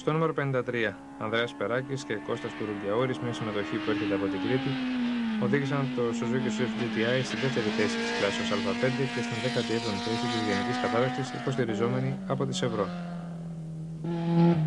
Στο νούμερο 53, Ανδρέας Περάκης και Κώστας Κουρουμπιαούρης, μια συμμετοχή που έρχεται από την Κρήτη, οδήγησαν το Suzuki Swift GTI στη δεύτερη θέση της κλάσης Α5 και στην 17η θέση της γενικής κατάταξης, υποστηριζόμενη από τη Chevron.